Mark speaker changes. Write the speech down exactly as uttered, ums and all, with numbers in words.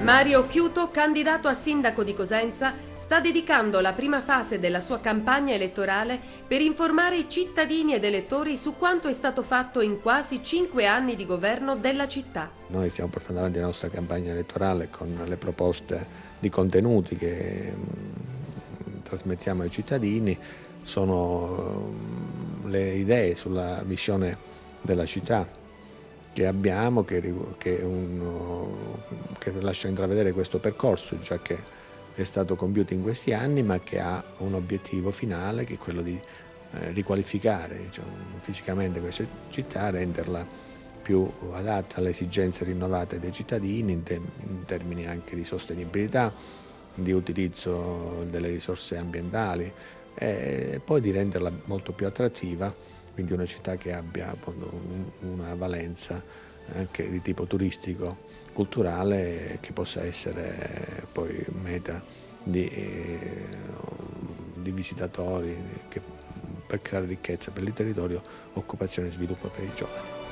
Speaker 1: Mario Chiuto, candidato a sindaco di Cosenza, sta dedicando la prima fase della sua campagna elettorale per informare i cittadini ed elettori su quanto è stato fatto in quasi cinque anni di governo della città.
Speaker 2: Noi stiamo portando avanti la nostra campagna elettorale con le proposte di contenuti che mh, trasmettiamo ai cittadini, sono mh, le idee sulla visione della città che abbiamo, che, che, un, che lascia intravedere questo percorso già che è stato compiuto in questi anni, ma che ha un obiettivo finale, che è quello di eh, riqualificare diciamo, fisicamente questa città, renderla più adatta alle esigenze rinnovate dei cittadini in, te in termini anche di sostenibilità, di utilizzo delle risorse ambientali e poi di renderla molto più attrattiva, quindi una città che abbia una valenza anche di tipo turistico, culturale, che possa essere poi meta di, di visitatori che, per creare ricchezza per il territorio, occupazione e sviluppo per i giovani.